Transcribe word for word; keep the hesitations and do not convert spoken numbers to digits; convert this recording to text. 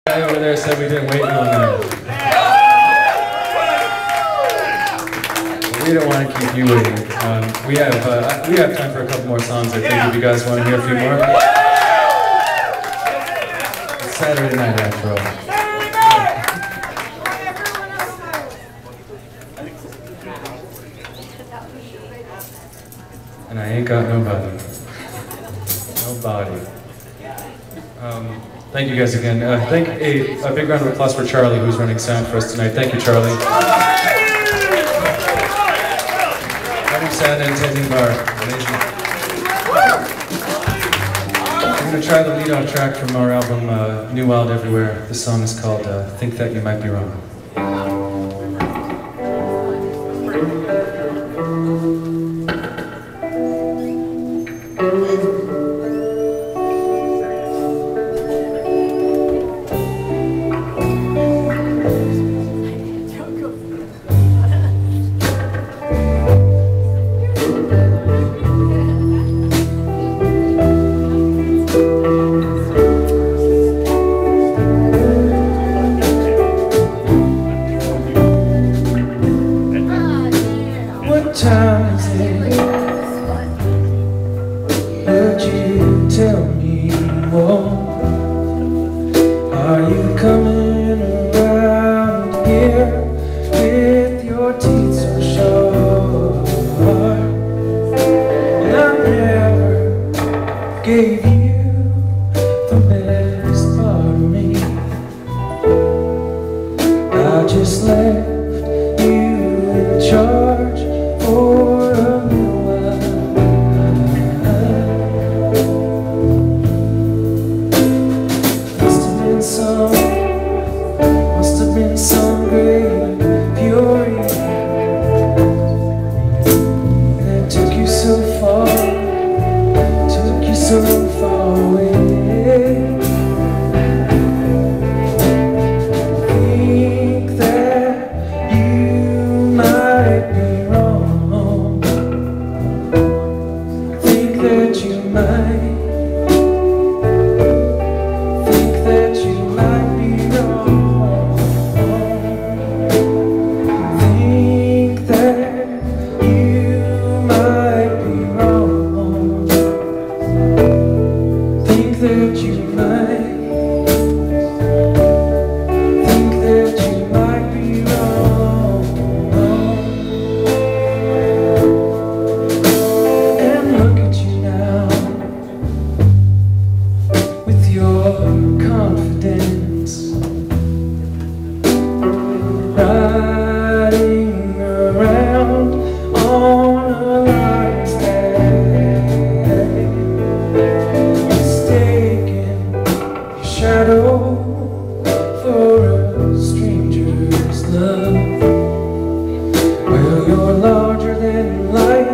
guy over there said we didn't wait long enough. We don't want to keep you waiting. Um, we have uh, we have time for a couple more songs. I think if you guys want to hear a few more. It's Saturday night after all. And I ain't got nobody. Nobody. Um, thank you guys again. Uh, thank a, a big round of applause for Charlie, who's running sound for us tonight. Thank you, Charlie. Running sound and tending bar. Amazing. I'm going to try the lead-off track from our album, uh, New Wild Everywhere. The song is called uh, Think That You Might Be Wrong. Time is it? Would you tell me more? Are you coming around here with your teeth so sharp? And I never gave you the best part of me. I just left you in charge for a little while. Must have been some, must have been some great fury that took you so far, took you so far away. Think that you might be wrong. That you might, think that you might be wrong. Think that you might be wrong. Think that you might, think that you might be wrong. And look at you now, with your confidence, riding around on a lion's day, mistaking your shadow for a stranger's love. Well, you're larger than life,